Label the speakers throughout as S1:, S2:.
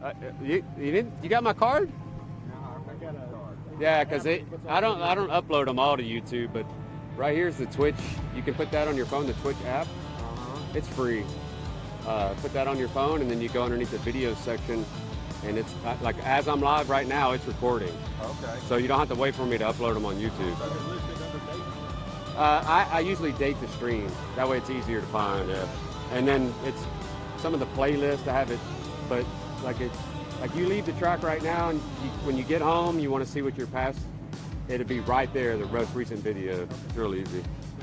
S1: You got my card? Yeah, because I don't upload them all to YouTube, but right here's the Twitch. You can put that on your phone, the Twitch app. It's free. Put that on your phone, and then you go underneath the video section, and it's like as I'm live right now, it's recording. Okay. So you don't have to wait for me to upload them on YouTube. I usually date the stream. That way it's easier to find. And then it's some of the playlists. I have it, but like you leave the track right now, and when you get home, you want to see what your past. It'll be right there, the most recent video. It's real easy.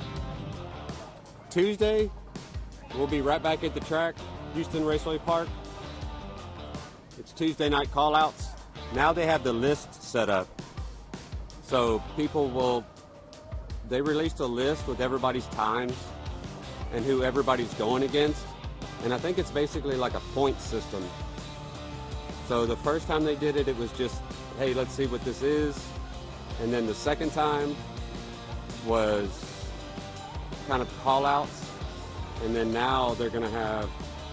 S1: Tuesday, we'll be right back at the track, Houston Raceway Park. It's Tuesday night call-outs. Now they have the list set up. So they released a list with everybody's times and who everybody's going against. And I think it's basically like a point system. So the first time they did it, it was just, hey, let's see what this is. And then the second time was kind of call-outs. And then now they're going to have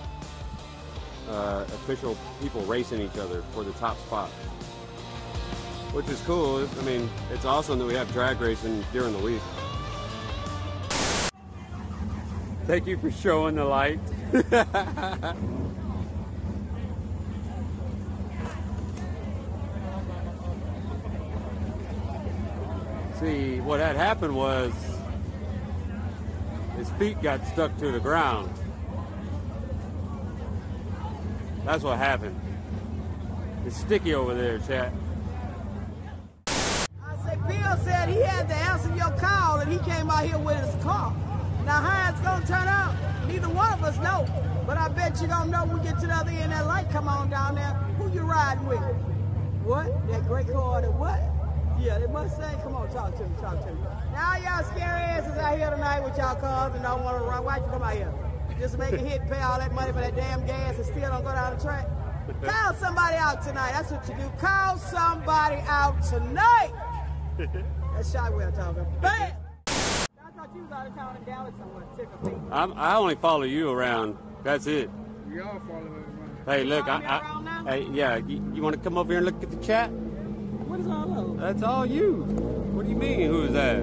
S1: official people racing each other for the top spot, which is cool. I mean, it's awesome that we have drag racing during the week. Thank you for showing the light. See, what had happened was his feet got stuck to the ground. That's what happened. It's sticky over there, chat.
S2: I say, Bill said he had to answer your call and he came out here with his car. Now how it's gonna turn out, neither one of us know. But I bet you don't know when we get to the other end, that light come on down there. Who you riding with? What? That great car that what? Yeah, they must say, come on, talk to me, talk to me. Now y'all scary asses out here tonight with y'all cars and don't want to run. Why'd you come out here? Just make a hit, pay all that money for that damn gas and still don't go down the track? Call somebody out tonight. That's what you do. Call somebody out tonight. That's Shy Will talking. Bam! I thought you was out of town in Dallas somewhere.
S1: I only follow you around. That's it.
S3: We all follow me around.
S1: Hey, look, hey, yeah, you want to come over here and look at the chat?
S2: What is all those?
S1: That's all you. What do you mean, who is that?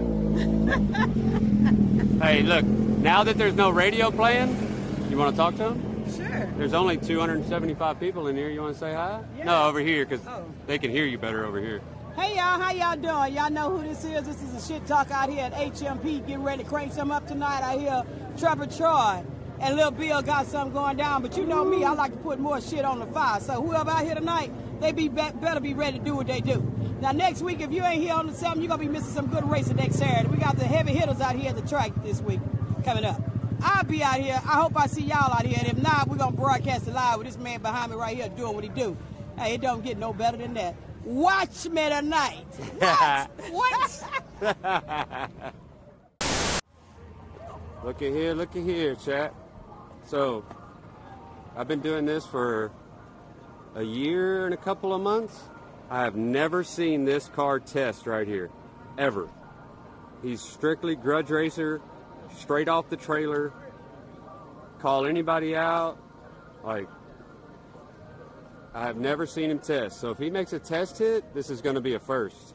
S1: Hey, look, now that there's no radio playing, you want to talk to them?
S2: Sure.
S1: There's only 275 people in here. You want to say hi? Yeah. No, over here, because they can hear you better over here.
S2: Hey, y'all, how y'all doing? Y'all know who this is? This is a shit talk out here at HMP. Getting ready to crank something up tonight. I hear Trevor Troy and Lil Bill got something going down, but you know me, I like to put more shit on the fire. So whoever out here tonight, they better be ready to do what they do. Now next week, if you ain't here on the 7th, you're going to be missing some good racing next Saturday. We got the heavy hitters out here at the track this week coming up. I'll be out here. I hope I see y'all out here. And if not, we're going to broadcast it live with this man behind me right here doing what he do. Hey, it don't get no better than that. Watch me tonight. What?
S1: Look at here, chat. So, I've been doing this for a year and a couple of months. I have never seen this car test right here, ever. He's strictly grudge racer, straight off the trailer, call anybody out. Like, I have never seen him test. So if he makes a test hit, this is going to be a first.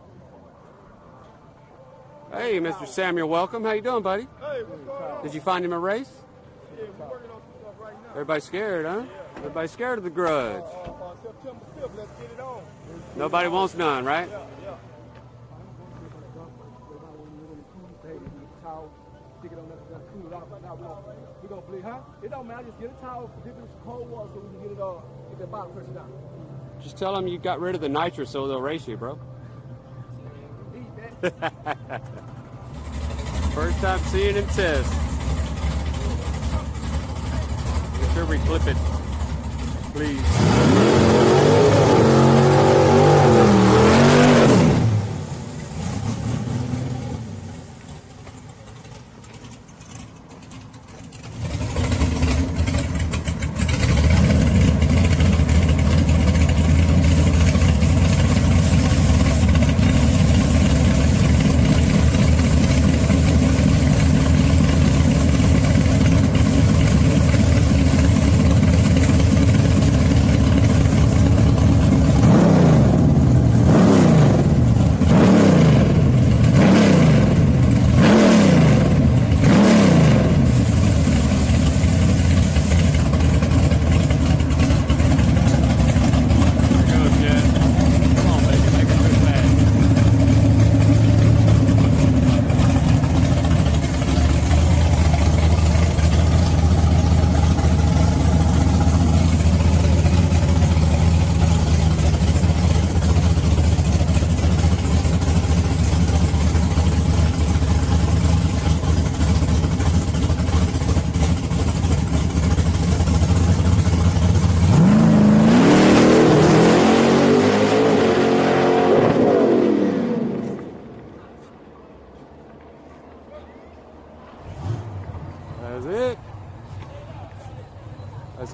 S1: Hey, Mr. Samuel, welcome. How you doing, buddy?
S3: Hey, what's going on?
S1: Did you find him a race?
S3: Yeah, we're working on some stuff right now.
S1: Everybody's scared, huh?
S3: Yeah.
S1: Everybody's scared of the grudge.
S3: September 5th, let's get it on.
S1: Nobody wants none, right?
S3: Yeah.
S4: Stick it on that, cool it off right now. We're gonna bleed, huh? It don't matter, just get a towel, dip it in some cold water so we can get the bottom pressure down.
S1: Just tell them you got rid of the nitrous so they'll race you, bro. First time seeing him test. Make sure we clip it, please.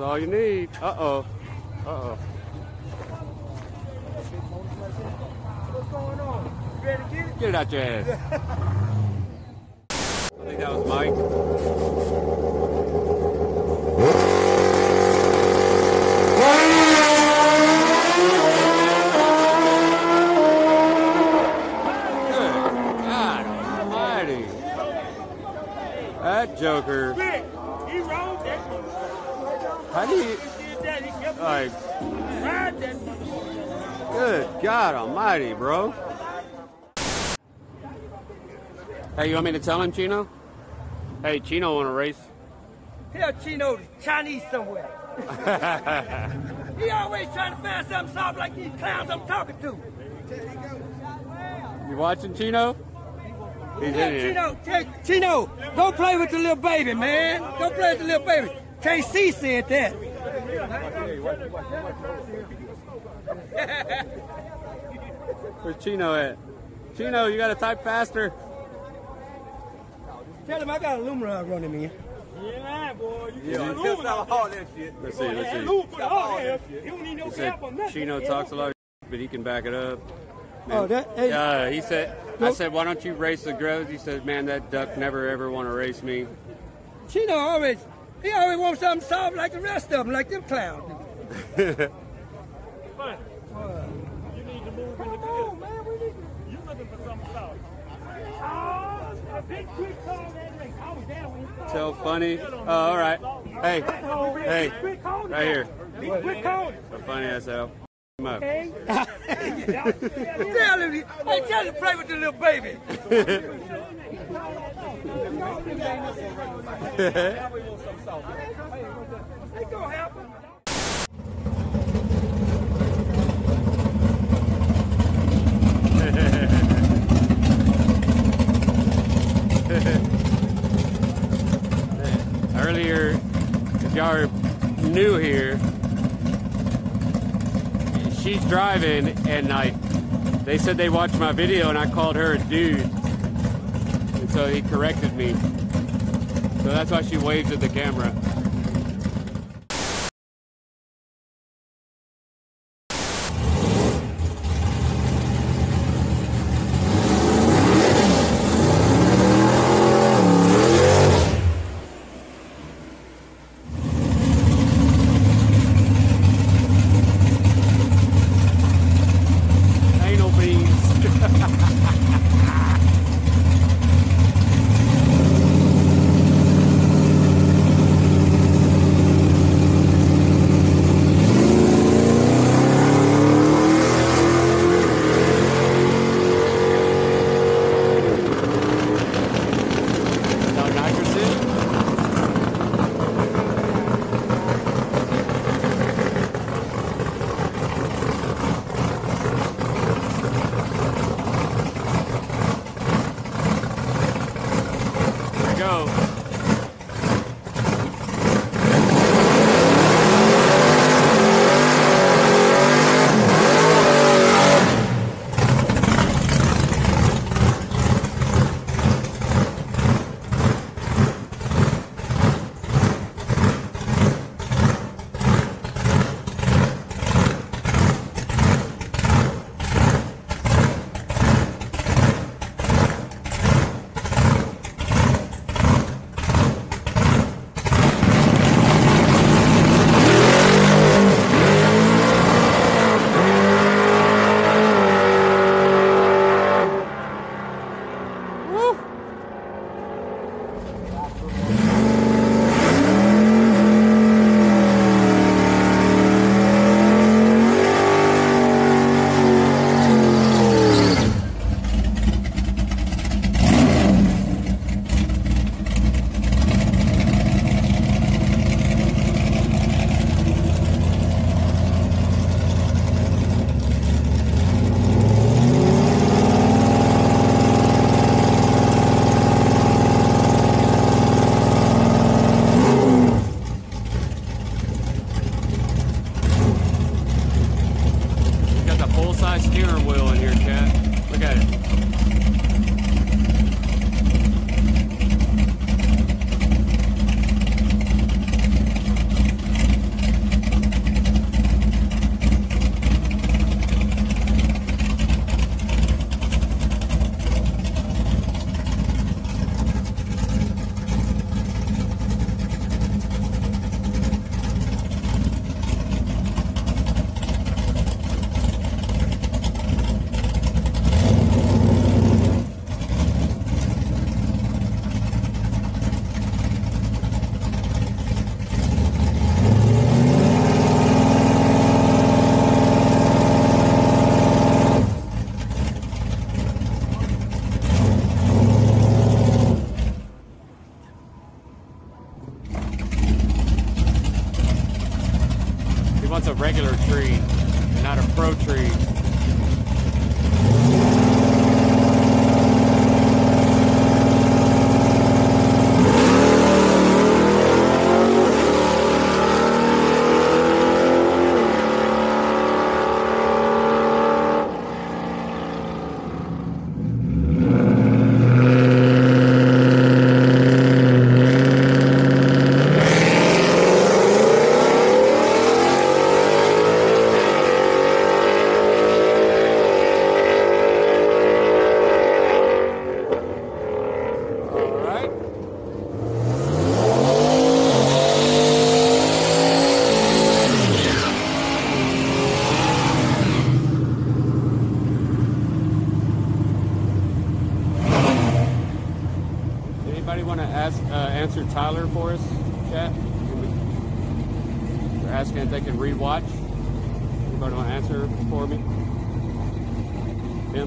S1: all you need. Uh-oh. Uh-oh.
S3: What's going on? You ready to get it?
S1: Get it out your ass. I think that was Mike. Good God almighty. That joker.
S3: He wrong that.
S1: How do you...
S3: He did that. He kept
S1: Like,
S3: ride that.
S1: good God almighty, bro. Hey, you want me to tell him, Chino? Hey, Chino want to race?
S5: Tell Chino the Chinese somewhere. He always trying to find something soft like these clowns I'm talking to.
S1: You watching, Chino? He's in
S5: Tell
S1: here.
S5: Chino, go play with the little baby, man. Go play with the little baby. KC said that.
S1: Where's Chino at? Chino, you gotta type faster.
S5: Tell him I got aluminum running me.
S3: Yeah, boy. You
S1: Yeah.
S3: can't lose all that shit.
S1: Let's see, let's see.
S3: Lose put all that shit. You don't need no
S1: He said
S3: cap on nothing.
S1: Chino talks a lot of but he can back it up.
S5: Oh, that. Hey,
S1: He said, I said, why don't you race the grows? He said, man, that duck never ever want to race me.
S5: Chino always wants something soft like the rest of them, like them clowns.
S3: Fine. You need to move in the field. You looking for something soft. A big quick call that race. I was there when he called.
S1: Tell funny. Oh, all right. Hey, hey, right here.
S3: Big quick call.
S1: So funny as hell. Him up.
S5: Tell him, tell him to play with the little baby. Ain't gonna happen.
S1: Earlier, if y'all are new here, she's driving and they said they watched my video and I called her a dude. And so he corrected me. So that's why she waves at the camera. Ain't no beans. No nitrogen? There we go. Woo! Got the full-size steering wheel in here, Cat. Look at it. tree, not a pro tree. Anybody want to answer Tyler for us, chat? They're asking if they can rewatch. Anybody want to answer for me? Him?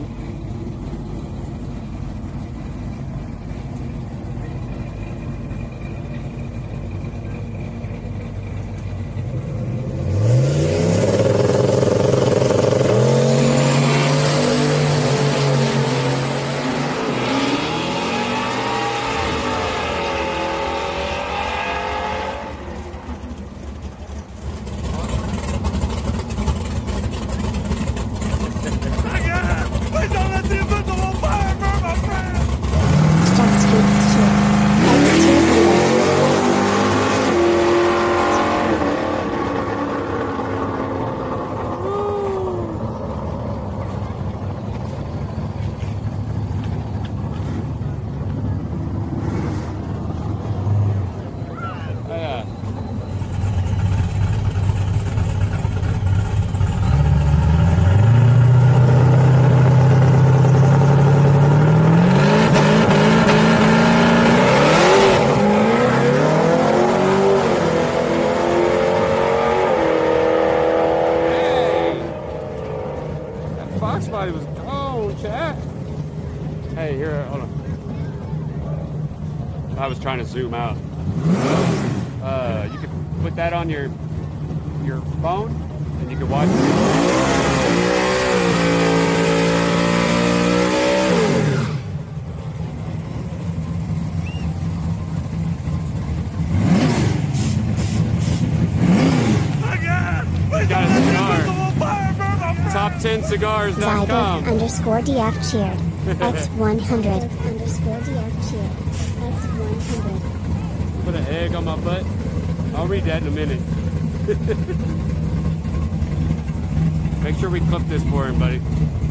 S1: Foxbody was gone, chat. Hey, here, hold on. I was trying to zoom out. You can put that on your phone, and you can watch it. Got a cigar. Top10cigars.com.
S6: _DF cheered. X100 _DF cheered. X100.
S1: Put an egg on my butt. I'll read that in a minute. Make sure we clip this for him, buddy.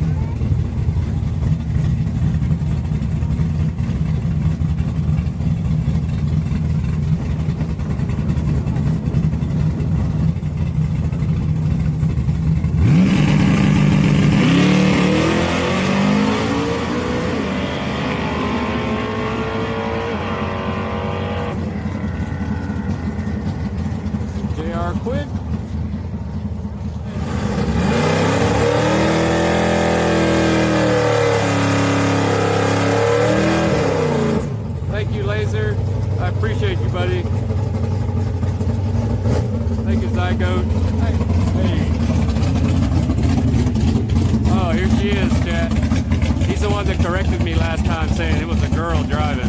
S1: Quid. Thank you, Laser. I appreciate you, buddy. Thank you, Zygote. Hey. Oh, here she is, chat. He's the one that corrected me last time saying it was a girl driving.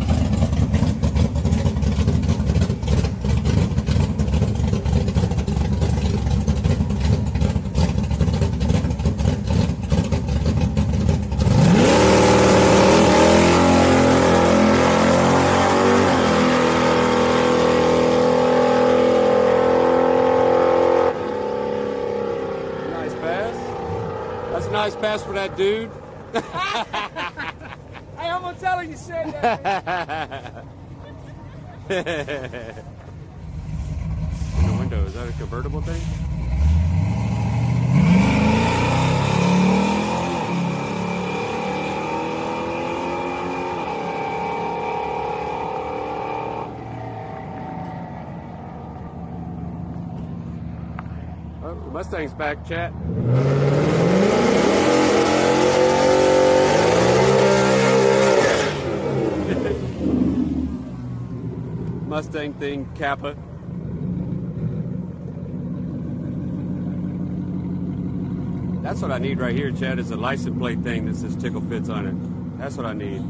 S1: That's a nice pass for that dude.
S4: Hey, I'm gonna tell her you said that.
S1: In the window, is that a convertible thing? Oh, the Mustang's back, chat. Mustang thing, Kappa. That's what I need right here, Chad, is a license plate thing that says Tickle Fits on it. That's what I need.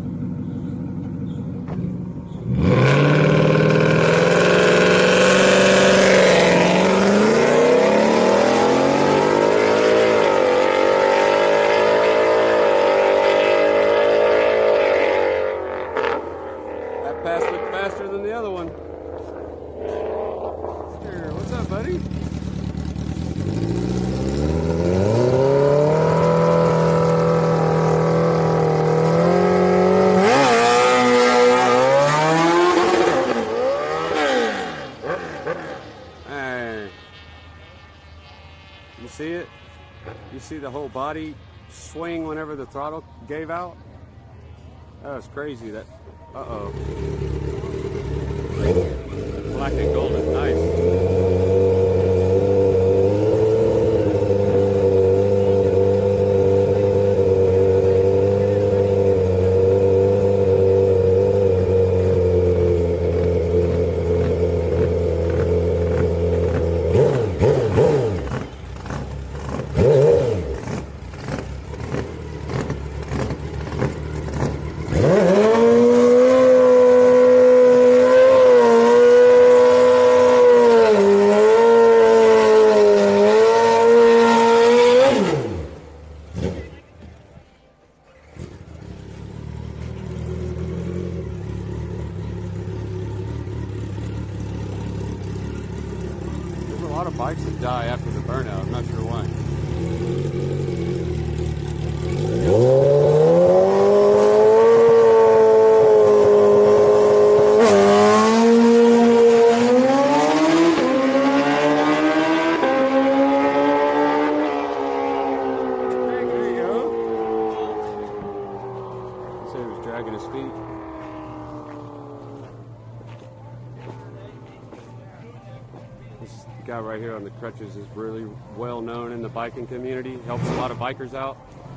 S1: That pass looked faster than the other one. Here, what's up, buddy? You see it? You see the whole body swing whenever the throttle gave out? That was crazy. That, uh-oh. Black and gold is nice. There's a lot of bikes that die after the burnout. I'm not sure why. There you go. He said he was dragging his feet. This guy right here on the crutches is really well known in the biking community. Helps a lot of bikers out.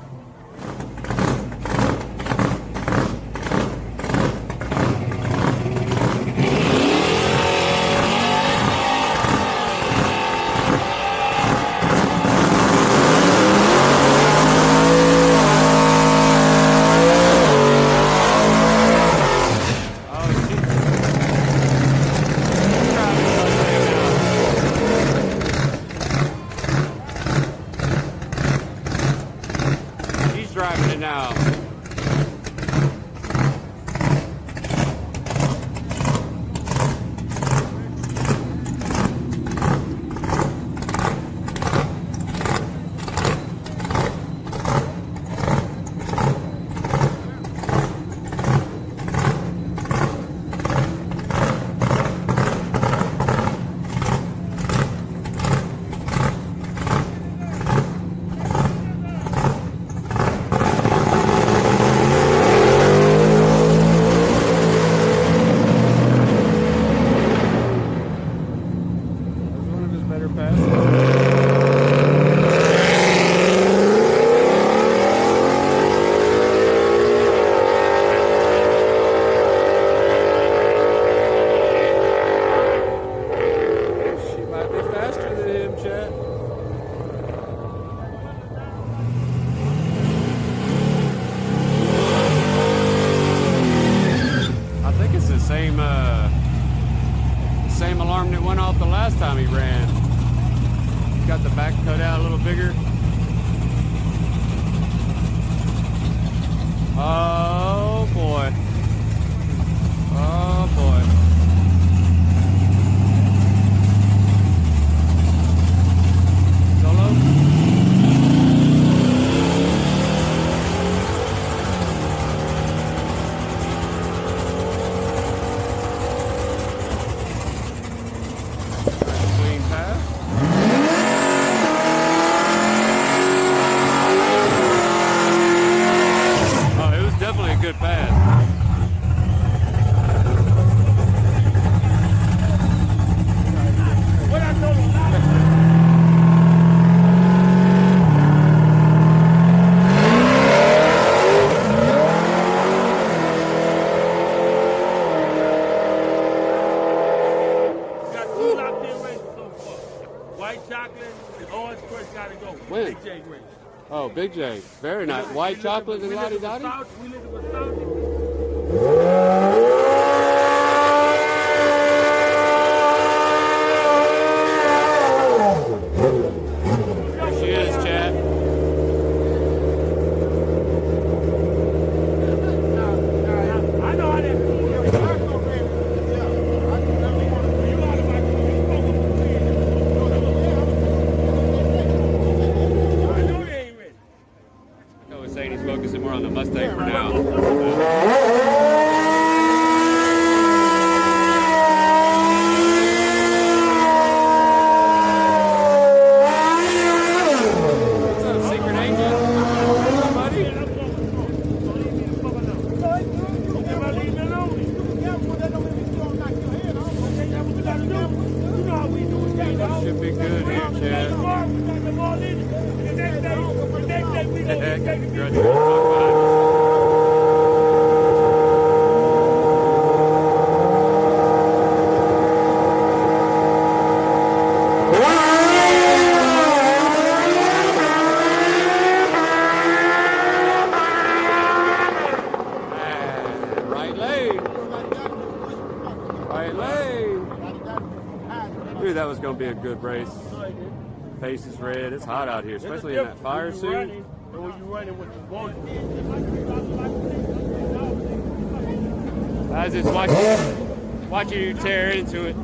S1: Driving it now. Same alarm that went off the last time he ran. Got the back cut out a little bigger. Oh boy. Oh boy. Solo? Definitely a good pass.
S3: What I told him, got two locked in races so far. White chocolate and orange crush gotta go.
S1: When?
S3: Big J race.
S1: Oh, Big J. Very nice. White chocolate and Lottie Dottie?
S3: We looking for Saudi.
S1: There she is, chat.
S3: I know how that feels.
S1: Saying he's focusing more on the Mustang for now. What's up, Secret Agent? What's up, buddy? Should be good here, Chad. Right lane. Right lane. Knew that was going to be a good race. Face is red. It's hot out here, especially in that fire suit.
S3: When you running with the boat.
S1: I was just watching you tear into it.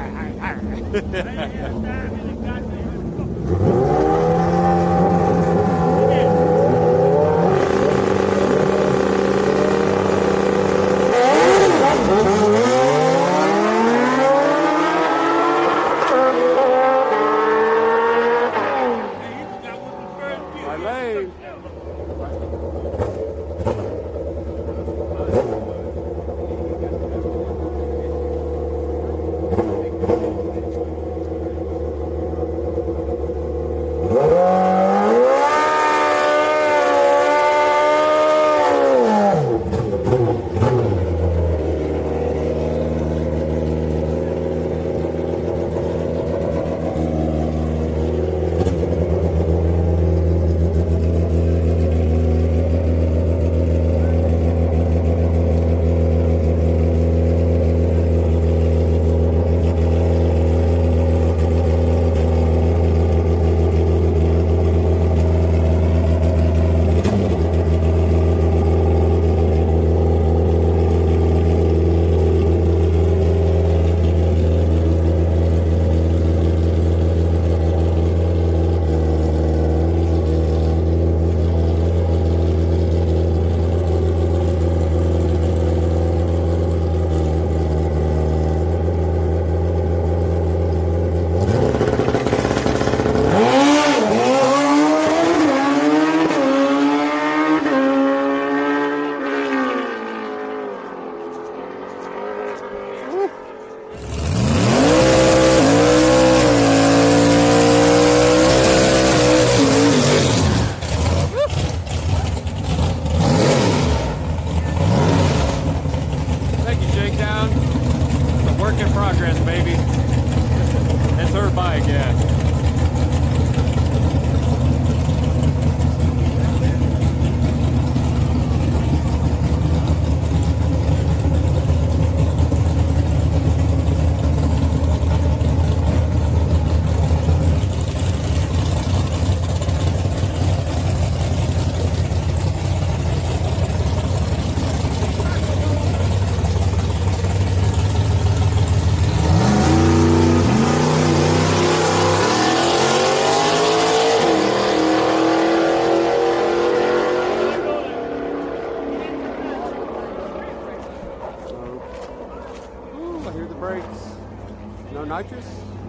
S7: nitrous?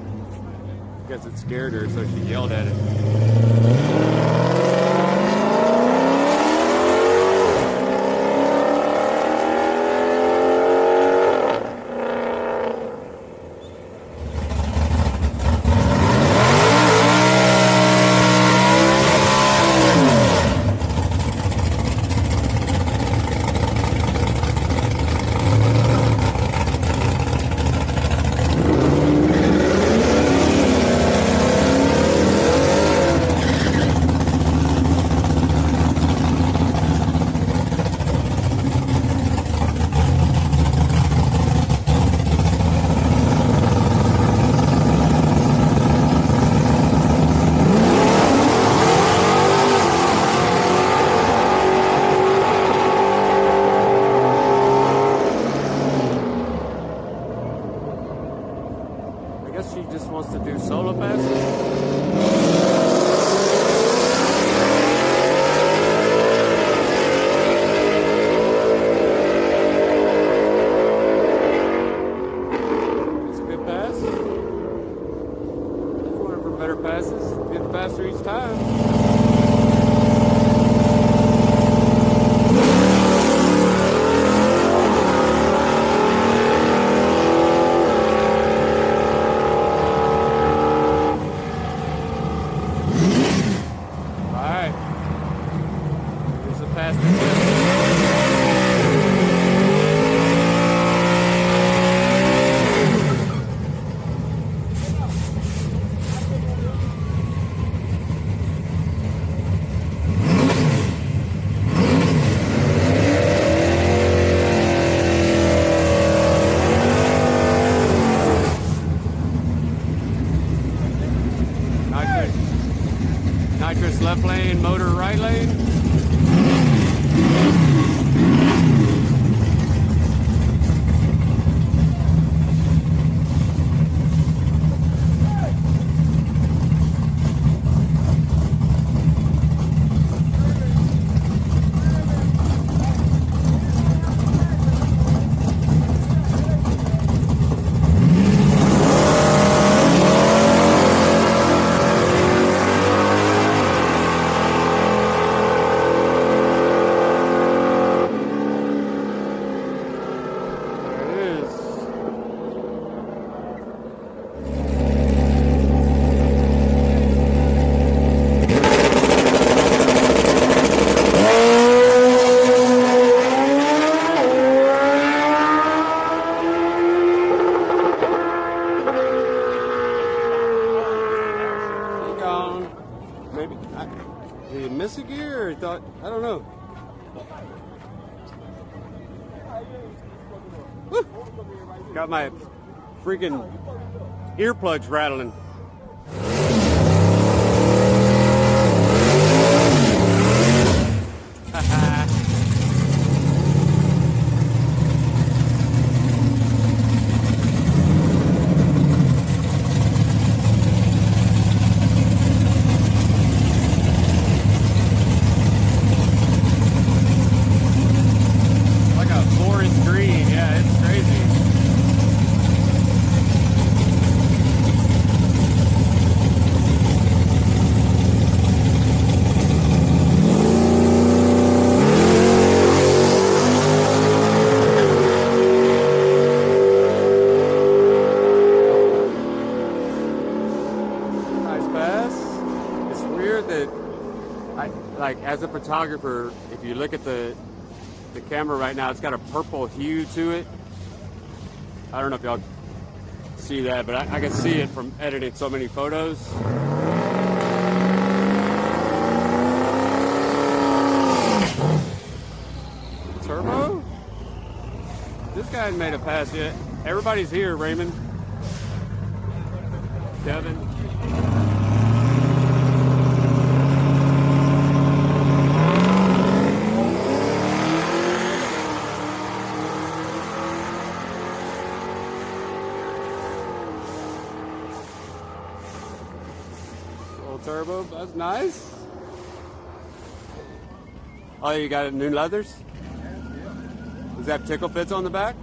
S7: I guess it scared her, so she yelled at it. faster each time. Alright. Here's the faster tip. Nitrous left lane, motor right lane. Maybe did he miss a gear or he thought, I don't know. Woo! Got my freaking earplugs rattling. Like as a photographer, if you look at the camera right now, it's got a purple hue to it. I don't know if y'all see that, but I can see it from editing so many photos. Turbo? This guy hasn't made a pass yet. Everybody's here, Raymond. Devin. Turbo, that's nice. Oh, you got new leathers? Does that tickle fits on the back?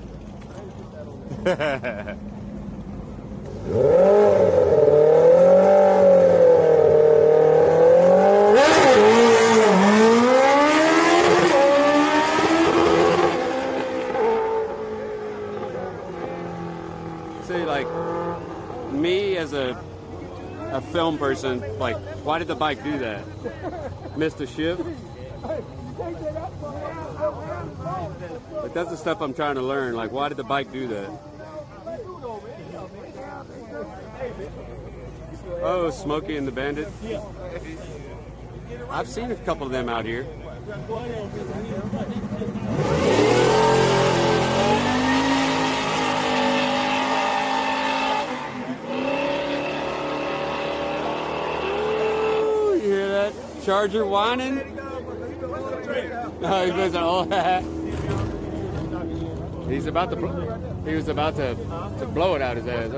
S7: See, like me as a film person, like, why did the bike do that? Missed a shift? But that's the stuff I'm trying to learn. Like, why did the bike do that? Oh, Smokey and the Bandit. I've seen a couple of them out here. Charger whining. Oh, he was he's about to. He was about to blow it out his ass.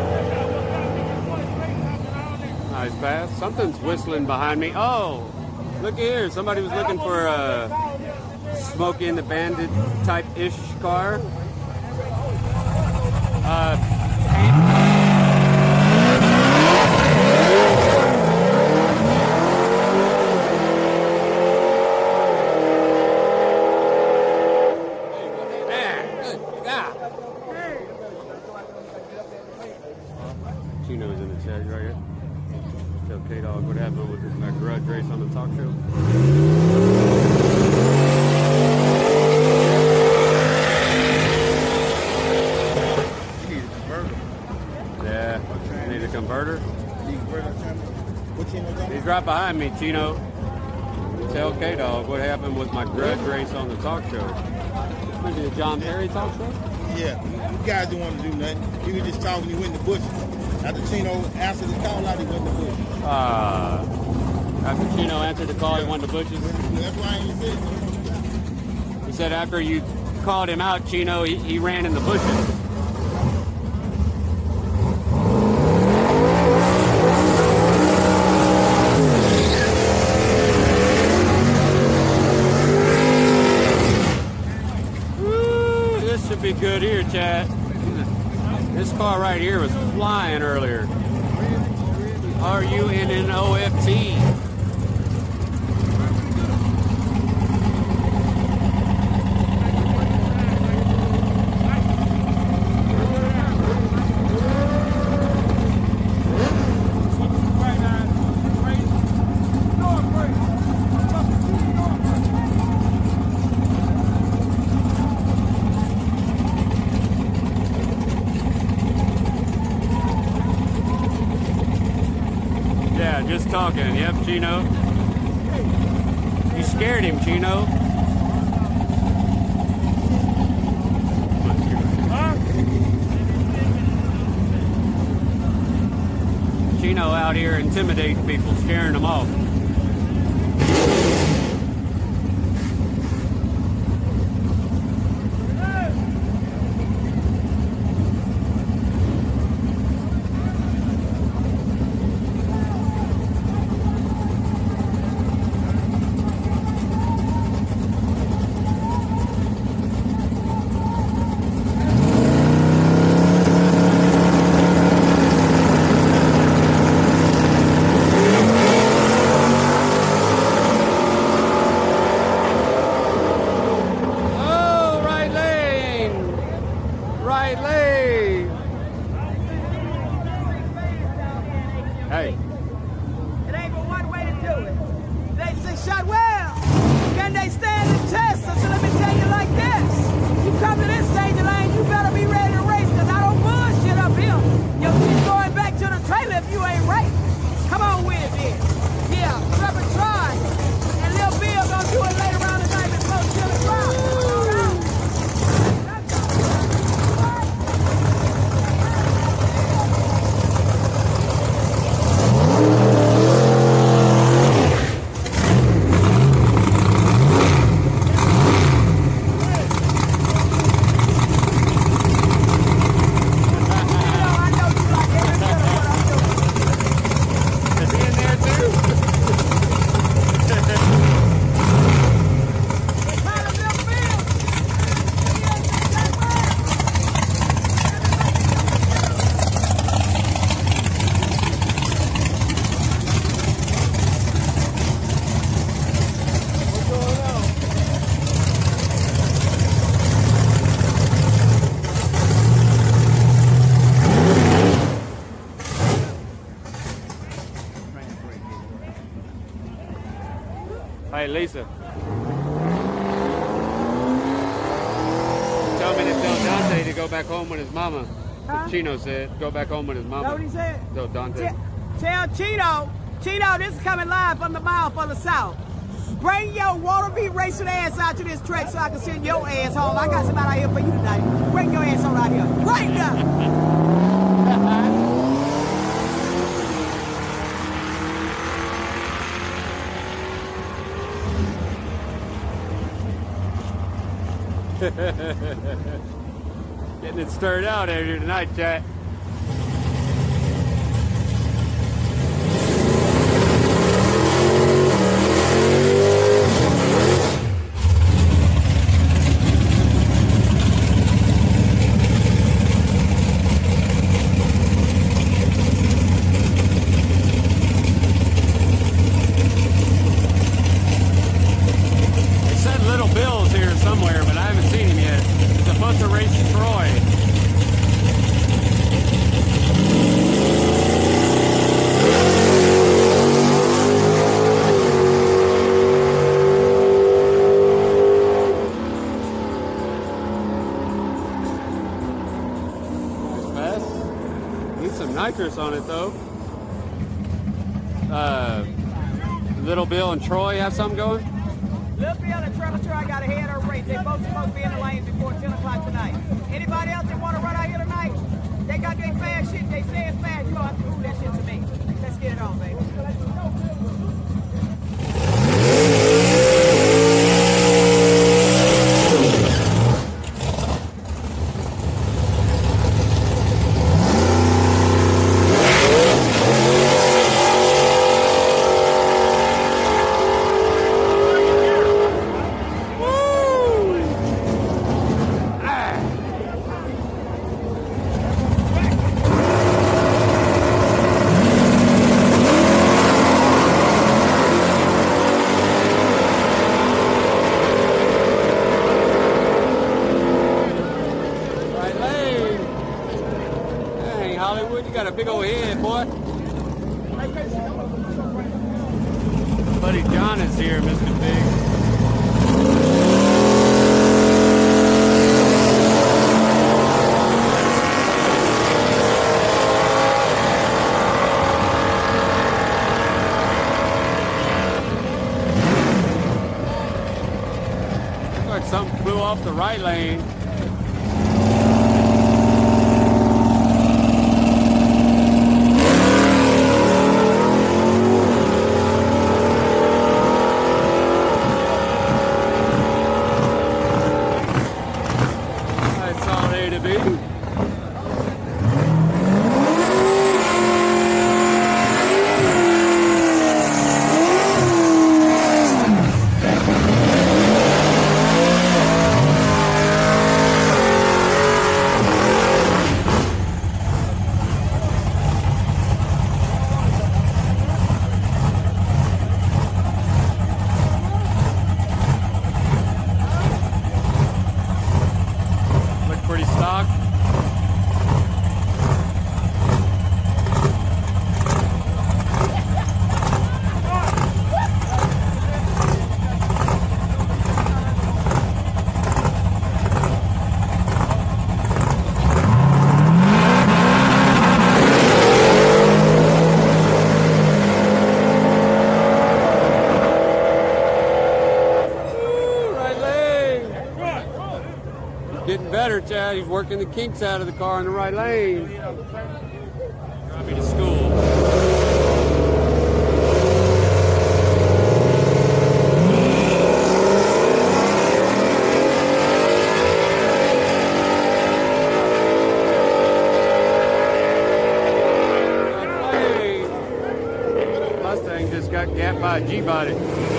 S7: Nice pass. Something's whistling behind me. Oh, Look here, somebody was looking for a Smokey and the Bandit type-ish car. Chino's in the chat right here. Tell K-Dog what happened with my grudge race on the talk show.
S8: You need a converter.
S7: Yeah, you need a converter.
S8: What Chino got?
S7: He's right behind me, Chino. Tell K-Dog what happened with my grudge race on the talk show. Maybe the John Perry talk show?
S8: Yeah, you guys didn't want to do nothing. You were just talking, you went in the bushes. After Chino answered the call out, he went in the bushes.
S7: After Chino answered the call, he went in the bushes?
S8: That's why he said it.
S7: He said after you called him out, Chino, he ran in the bushes. This should be good here, Chad. This car right here was flying earlier. RUNNOFT. Yeah, just talking. Yep, Chino. You scared him, Chino. Chino out here intimidating people, scaring them off. Hey.
S2: It ain't but one way to do it. They say, shot well. Can they stand the test? So let me tell you like this. You come to this stage of lane, you better be ready to race, because I don't bullshit up here. You'll keep going back to the trailer if you ain't right. Come on with it then. Yeah, Trevor Tron and Lil Bill gonna do it later on tonight before Chili Brown.
S7: Hey, Lisa. Tell me to tell Dante to go back home with his mama.
S2: Huh?
S7: Chino said, go back home with his mama.
S2: Know what he said?
S7: Tell Dante.
S2: Tell Chino, this is coming live from the mile for the South. Bring your wannabe racing ass out to this track so I can send your ass home. I got somebody out here for you tonight. Bring your ass on out here. Right now.
S7: Getting it stirred out here tonight, chat. Bill's here somewhere, but I haven't seen him yet. He's supposed to race Troy. Need some nitrous on it though. Little Bill and Troy have something going?
S2: Little Bill and Trevor Troy got ahead of the race. They both supposed to be in the lanes before 10 o'clock tonight. Anybody else that want to run out here tonight? They got their fast shit. They say it's fast. You don't have to prove that shit to me. Let's get it on, baby.
S7: You got a big old head, boy. Buddy John is here, Mr. Big. Looks like something flew off the right lane. Pretty stock. Getting better, Chad. He's working the kinks out of the car in the right lane. Drive me to school. Mustang just got gapped by a G-body.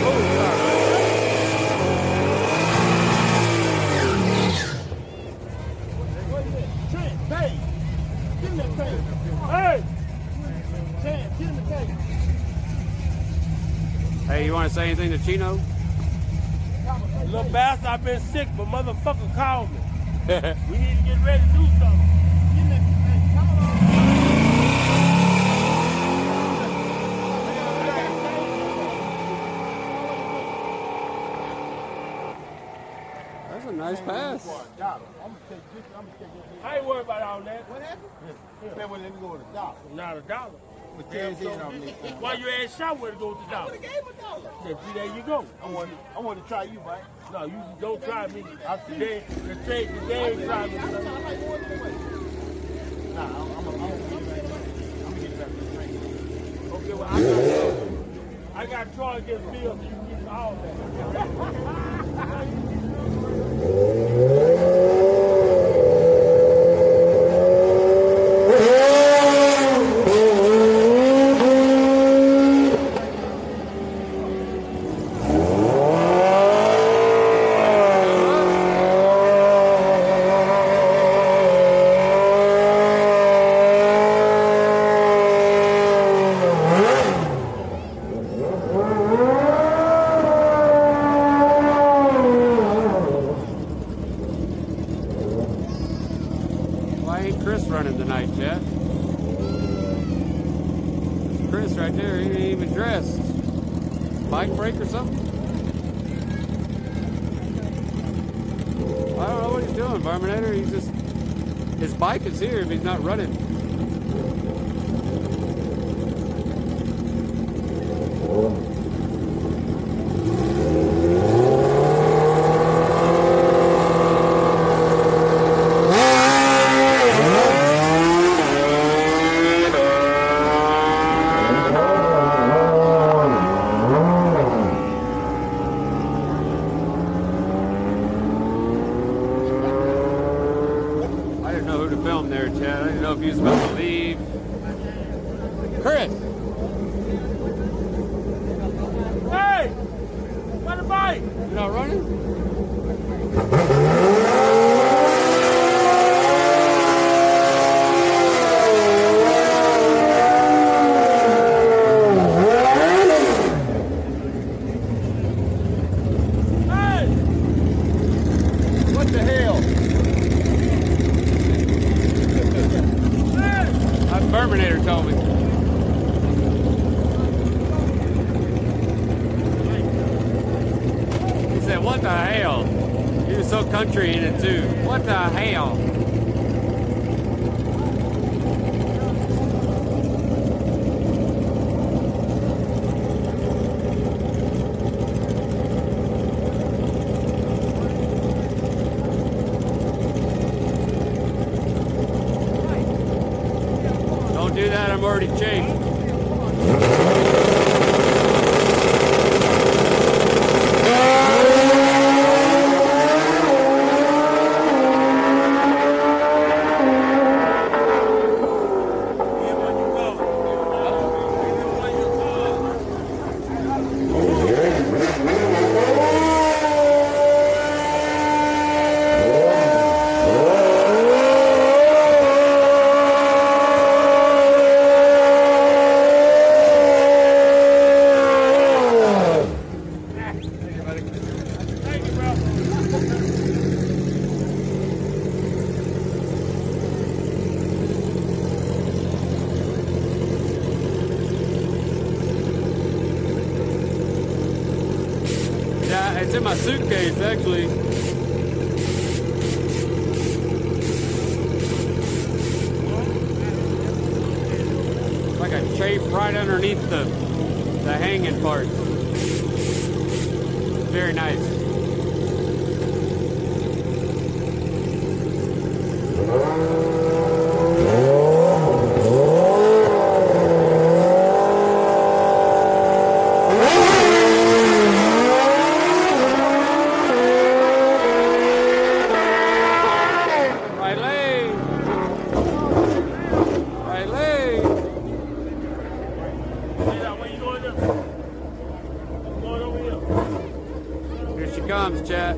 S7: Hey, you want to say anything to Chino?
S3: Little bastard, I've been sick, but motherfucker called me. We need to get ready to do something.
S7: That's a nice pass.
S3: I ain't worried about all that.
S8: What happened? Let me go with $1.
S3: Not $1. Why you ain't shot where to go with the dollar?
S8: I gave him $1.
S3: See, there you go.
S8: I want to try you, right?
S3: No, you don't try me. Today ain't try me.
S8: Nah, I'm gonna get back to the train.
S3: Okay, well, I got Troy against Bill, so you can get all that.
S7: Chris running tonight, Chad? Chris right there, he ain't even dressed. Bike break or something? I don't know what he's doing, Barminator. He's just, his bike is here if he's not running. Country in it too. What the hell? Don't do that, I'm already chafed. It's in my suitcase, actually. Like a chafe right underneath the hanging part. Very nice. Chat.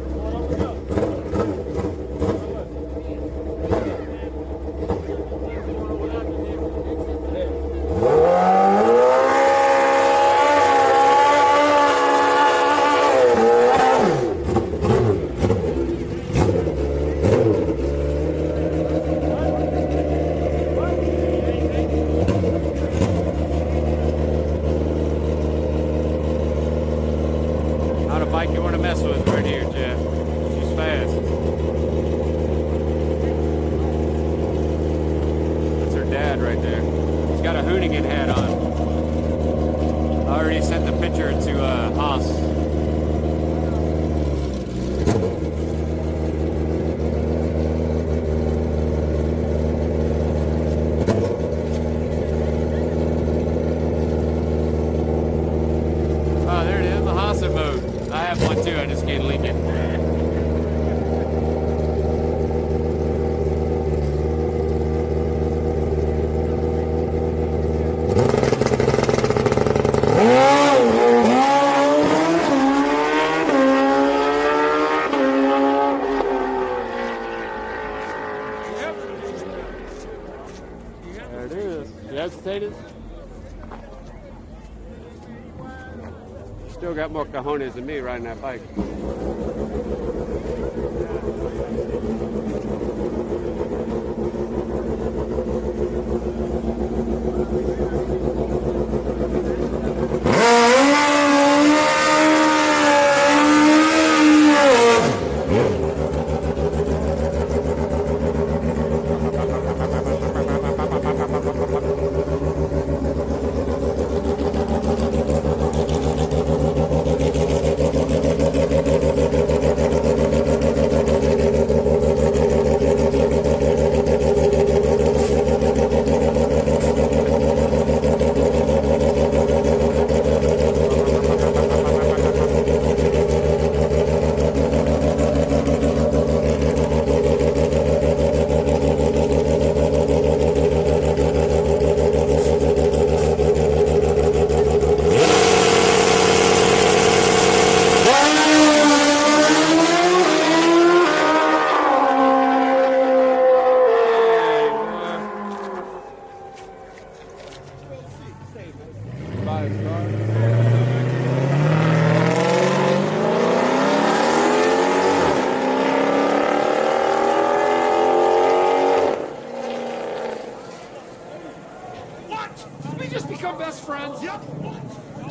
S7: Not a bike you want to mess with right here, Jeff. She's fast. That's her dad right there. She's got a Hoonigan hat on. I already sent the picture to Haas. Oh, there it is, the Haas mode. I have one too, I just can't link it. There it is. You agitated? Still got more cojones than me riding that bike.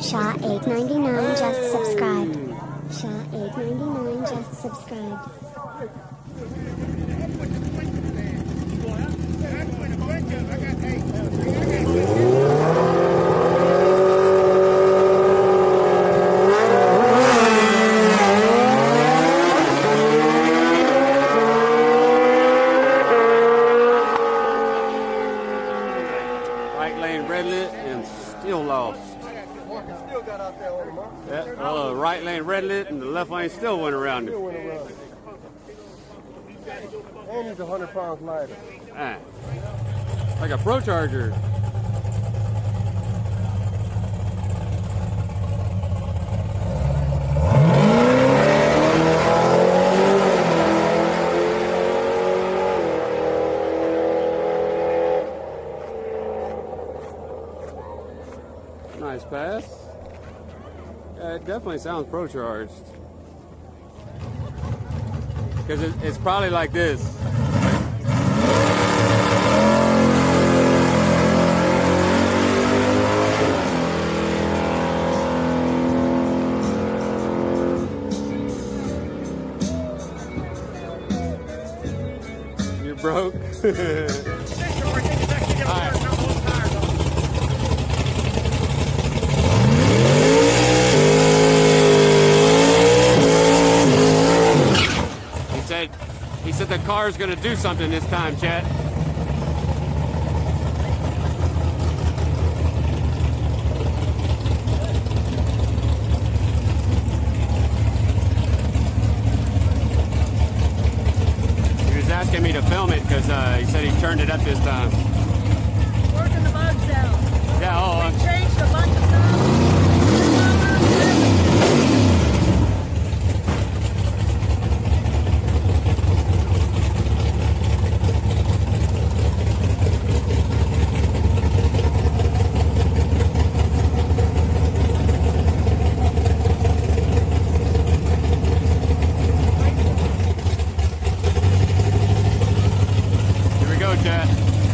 S6: Shaw899 just subscribed. Shaw899 just subscribed.
S7: Right lane red lit and still lost.
S4: Still got out there on him, huh?
S7: Yeah, right lane red lit and the left lane still went around
S4: Still
S7: him.
S4: went around. And he's 100 pounds lighter.
S7: Ah, like a Pro Charger. Nice pass. Yeah, it definitely sounds Pro Charged. Because it's probably like this. You're broke. He said the car's gonna do something this time, chat. He was asking me to film it because he said he turned it up this time.
S9: Working the bugs out.
S7: Yeah,
S9: We changed a bunch of stuff.
S7: Here we go, chat.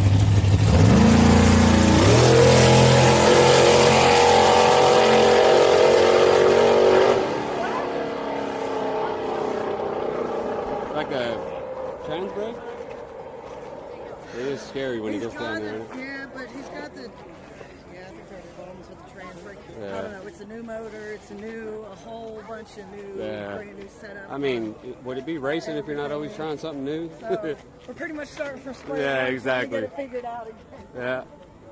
S7: Like a trans brake? It is scary when he gets down there.
S9: Yeah, but he's got the. Yeah, I think there are problems with the trans brake. I
S7: Yeah.
S9: don't know. It's a new motor. It's a whole bunch of new,
S7: Yeah.
S9: brand new setup.
S7: I mean, would it be racing if you're not always trying something new?
S9: So we're pretty much starting from square
S7: Yeah,
S9: one,
S7: exactly.
S9: trying to get it figured out again.
S7: Yeah.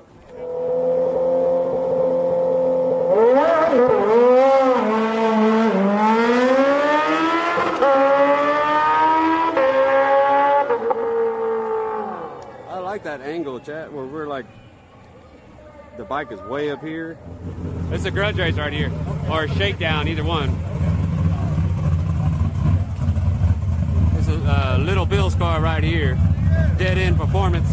S7: I like that angle, chat, where we're like, the bike is way up here. It's a grudge race right here, or a shakedown, either one. It's a Little Bill's car right here. Dead end performance.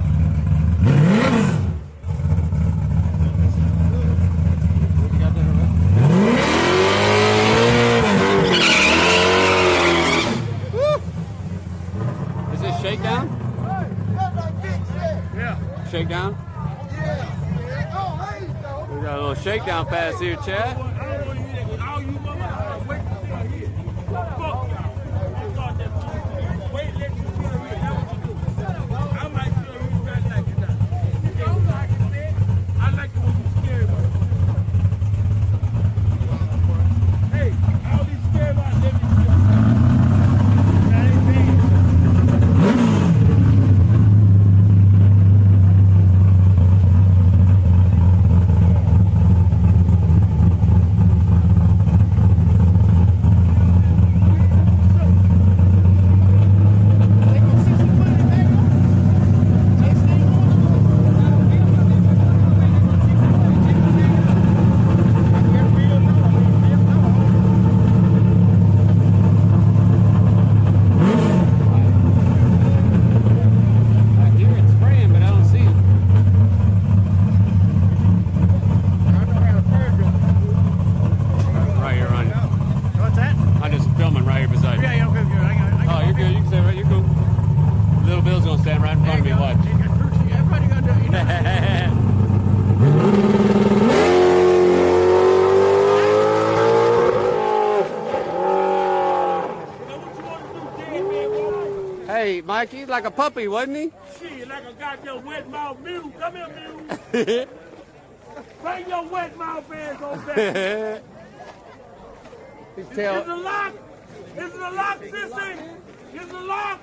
S7: Is this shakedown?
S3: Yeah.
S7: Shakedown? We got a little shakedown pass here, Chad.
S3: I don't want to hear that because all you motherfuckers wait to see her here. Fuck y'all. I thought that wait, let you see her here. That's what you do. I might see her here right like it now. You don't like it, man. I like it when you scary about it. Hey, all these scary about let me see her. That ain't bad.
S7: I hear it spraying, but I don't see it. Right here, Ronnie.
S3: What's that?
S7: I'm just filming right here beside you.
S3: Yeah, okay, good.
S7: Oh, you're good. You can stay right. You're cool. Little Bill's gonna stand right in front of me and watch.
S3: Everybody gonna do it. You know?
S7: Hey, Mike, he's like a puppy, wasn't he?
S3: Shit, like a goddamn wet mouth mule. Come here, mule. Bring your wet mouth ass on back. Is the lock? Is the lock, sissy? Is the lock?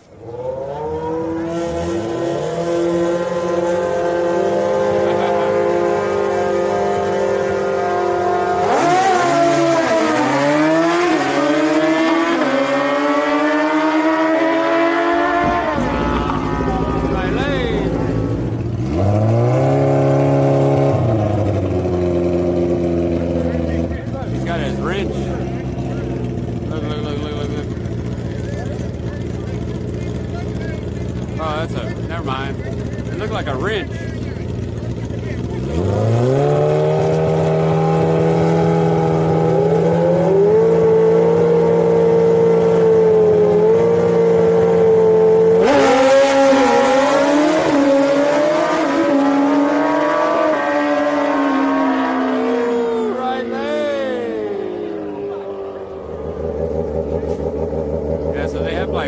S7: He's got his wrench. Look. Oh, that's a, never mind. It looked like a wrench. Right there. Yeah, so they have like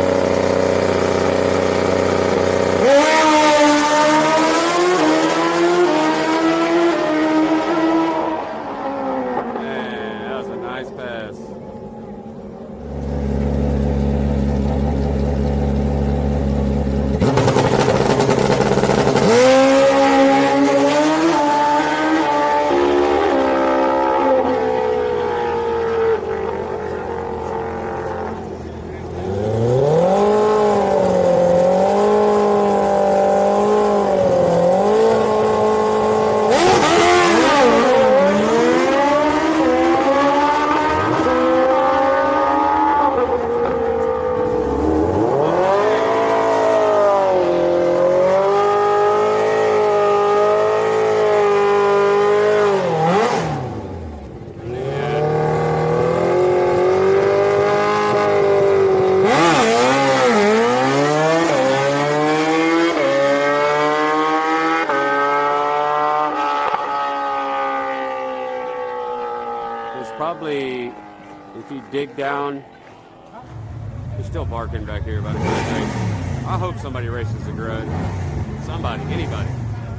S7: probably, if you dig down, they're still barking back here about a grudge race. I hope somebody races a grudge. Somebody, anybody.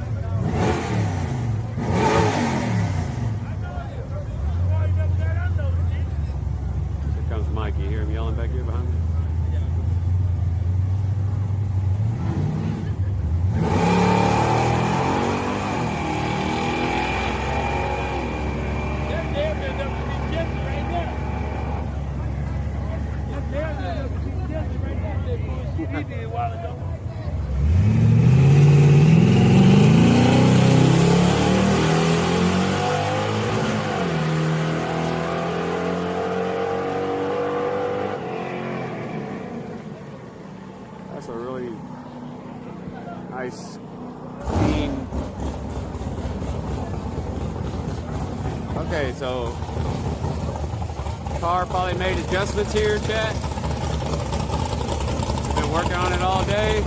S7: Here comes Mikey. You hear him yelling back here behind me? That's a really nice, clean. Okay, so car probably made adjustments here, chat. Been working on it all day.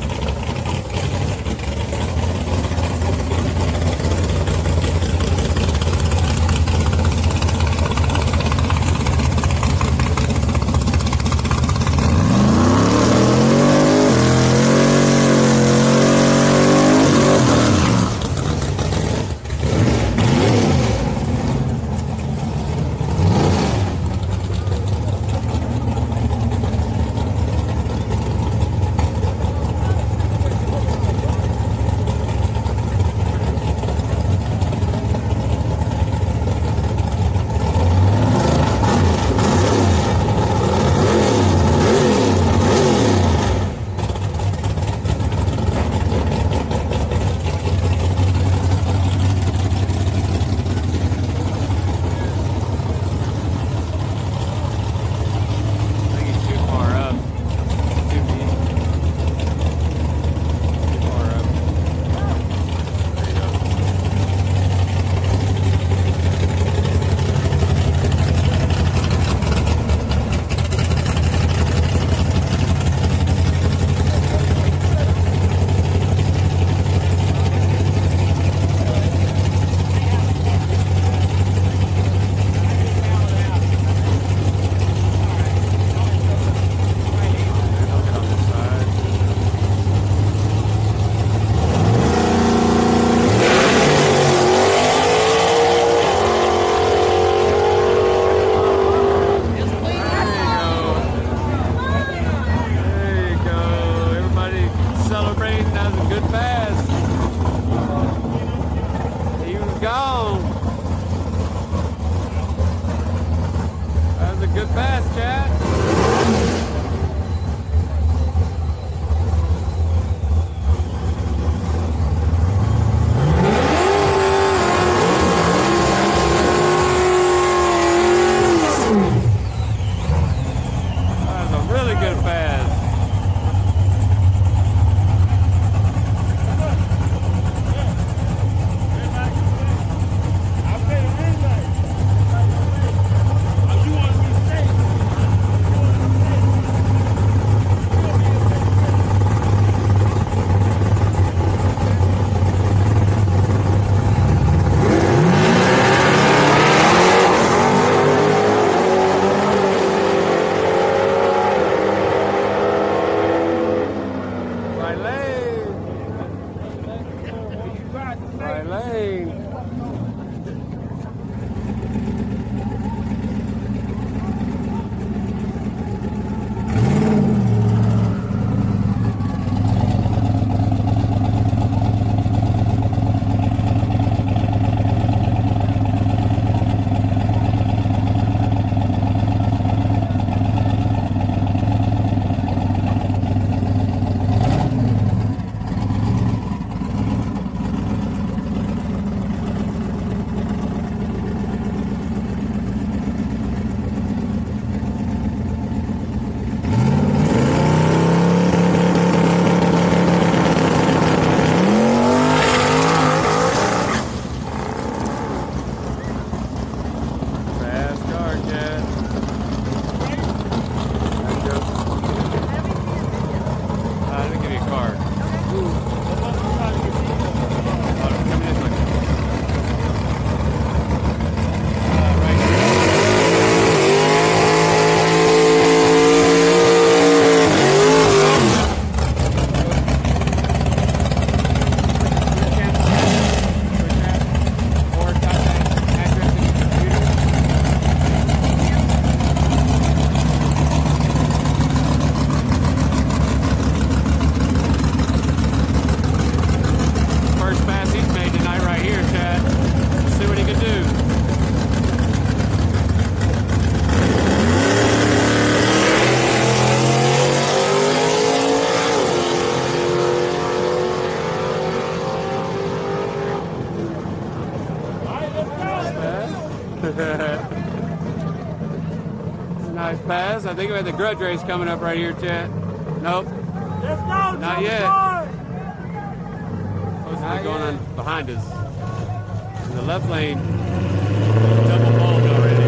S7: I think we have the grudge race coming up right here, chat. Nope.
S3: Let's go,
S7: Not yet. Supposed to be going on behind us. In the left lane, double bulb already.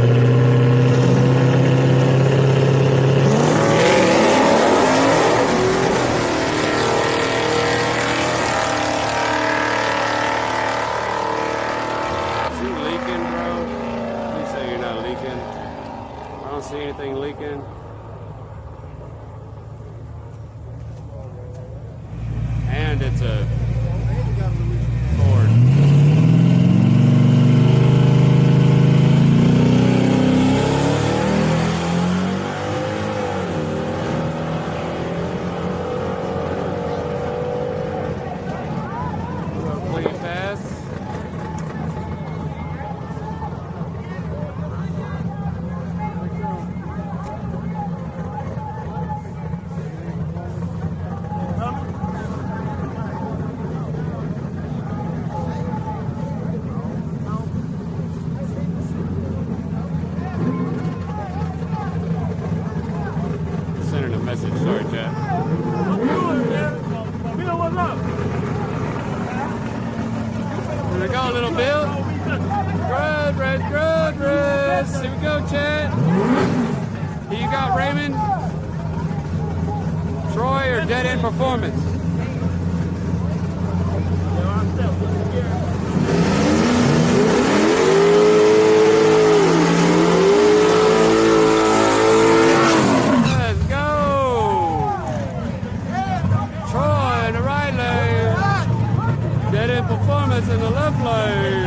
S7: Is he leaking, bro? Please say you're not leaking. I don't see anything leaking. And it's a Ford. Clean pass. Sending a message. Sorry, chat.
S3: Bill, what's up?
S7: Here we go, little Bill. Grudge race. Here we go, chat. Here you got Raymond, Troy, or Dead End Performance. Let's go. Troy in the right lane. Dead End Performance in the left lane.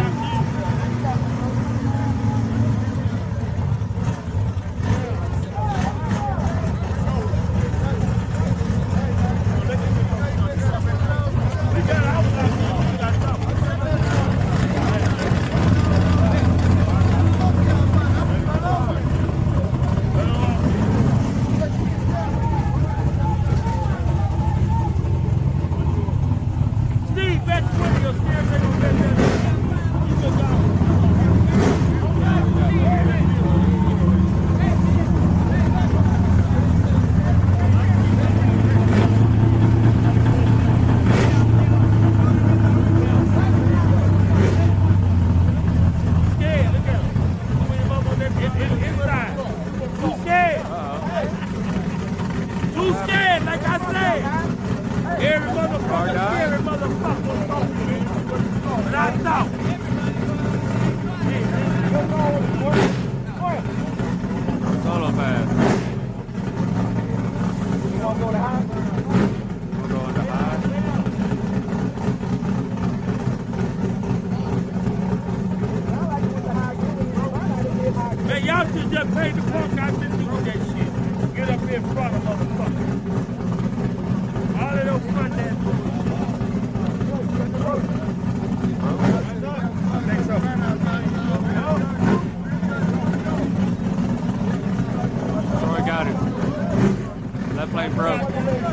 S3: Steve, back 20 or Steve, back
S7: Solo pass.
S4: You want to go to high?
S7: We're going to high.
S3: Man, y'all should just pay the punk out to do that shit. Get up here in front of motherfuckers. All of those front ass
S7: Troy got it. Left lane broke.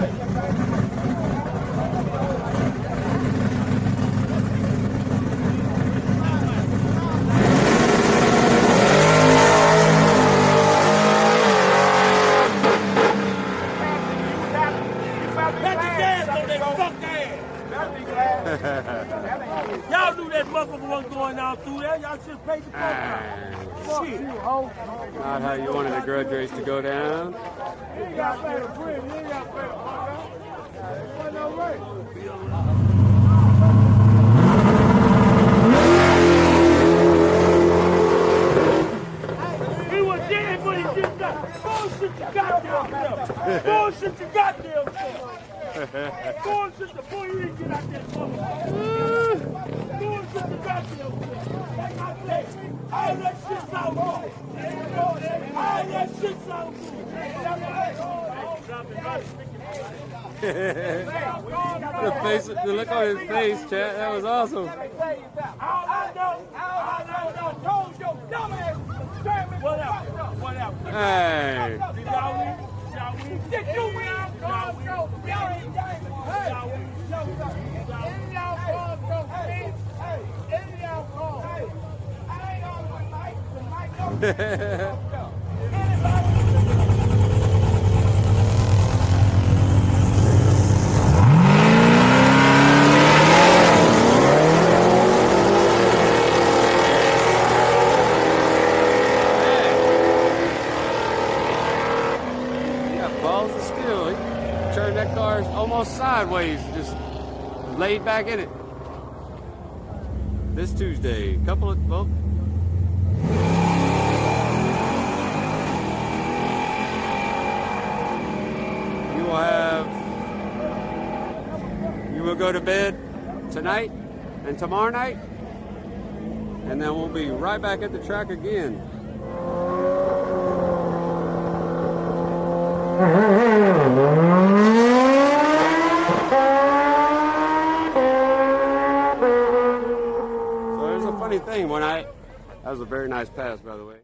S3: y'all knew that motherfucker wasn't going out through there. Y'all should have paid the punk out. Shit.
S7: Not how you wanted the grudge race to go down.
S3: You ain't got to pay the premium. You ain't got to pay the punk out. Wasn't no way. He was dead, but he just got bullshit you goddamn self. Bullshit you goddamn self. Bullshit the boy, you didn't get out there, motherfucker. Bullshit the goddamn self. Like I said, all that shit sound good. All that shit sound
S7: The face, the look on his face, chat. That was awesome.
S3: All I know, told your dumbass, whatever.
S7: Hey.
S3: Did y'all win? Did you win? Y'all ain't done. Y'all win. Any y'all call from me? Any y'all call? I ain't on the mic. The mic don't. Anybody?
S7: deal. He turned that car almost sideways, just laid back in it. This Tuesday, well, you will go to bed tonight and tomorrow night, and then we'll be right back at the track again. So there's a funny thing that was a very nice pass, by the way.